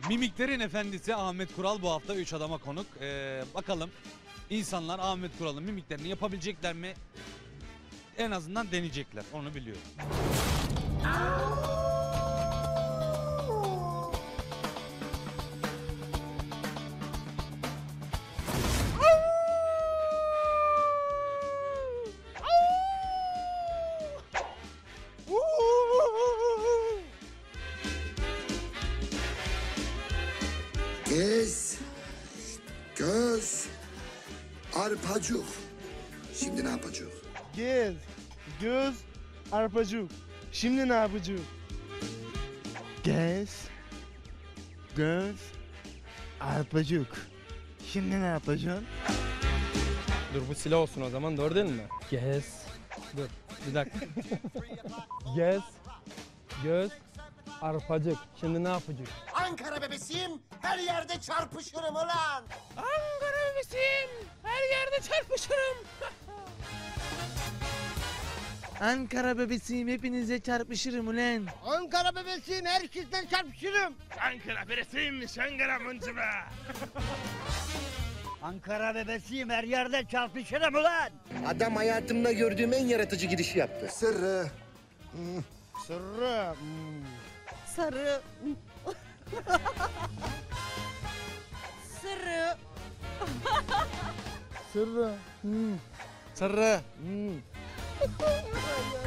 Mimiklerin efendisi Ahmet Kural bu hafta 3 adama konuk. Bakalım insanlar Ahmet Kural'ın mimiklerini yapabilecekler mi? En azından deneyecekler. Onu biliyorum. Gez, göz, arpacık. Şimdi ne yapacak? Gez, göz, arpacık. Şimdi ne yapacağım? Gez, göz, arpacık. Şimdi ne yapacaksın? Dur bu silah olsun o zaman, doğru değil mi? Gez. Dur bir dakika. Gez. Göz. Arpacık. Şimdi ne yapacak? Ankara bebesiyim, her yerde çarpışırım ulan. Ankara bebesiyim. Her yerde çarpışırım. Ankara bebesiyim, hepinize çarpışırım ulan. Ankara bebesiyim, herkesten çarpışırım. Ankara bebesiymiş, Ankara mıncıba. Ankara bebesiyim, her yerde çarpışırım ulan. Adam hayatımda gördüğüm en yaratıcı girişi yaptı. Sırrı. Sırrı. Sarı. Sırrı. Sırrı. Sırrı.